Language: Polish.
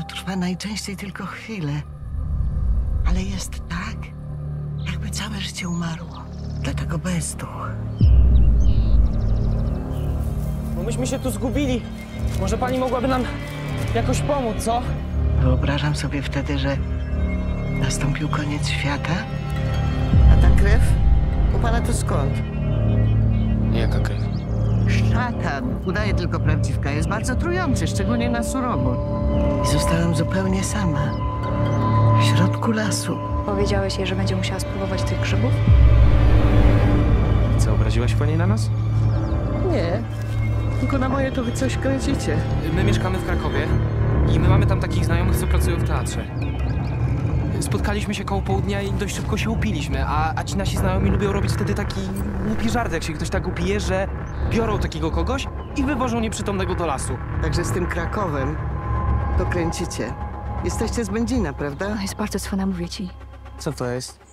trwa najczęściej tylko chwilę. Ale jest tak, jakby całe życie umarło. Dlatego bezduch. Bo myśmy się tu zgubili. Może pani mogłaby nam jakoś pomóc, co? Wyobrażam sobie wtedy, że nastąpił koniec świata. A ta krew u pana to skąd? Jaka krew? Szatan. Udaje tylko prawdziwka. Jest bardzo trujący, szczególnie na surowo. I zostałam zupełnie sama. W środku lasu. Powiedziałeś jej, że będzie musiała spróbować tych grzybów? Co, obraziłaś pani na nas? Nie. Tylko na moje to wy coś kręcicie. My mieszkamy w Krakowie i my mamy tam takich znajomych, co pracują w teatrze. Spotkaliśmy się koło południa i dość szybko się upiliśmy, a ci nasi znajomi lubią robić wtedy taki głupi żart, jak się ktoś tak upije, że biorą takiego kogoś i wywożą nieprzytomnego do lasu. Także z tym Krakowem to kręcicie. Jesteście z Będzina, prawda? Jest bardzo cwana, mówię ci. Co to jest?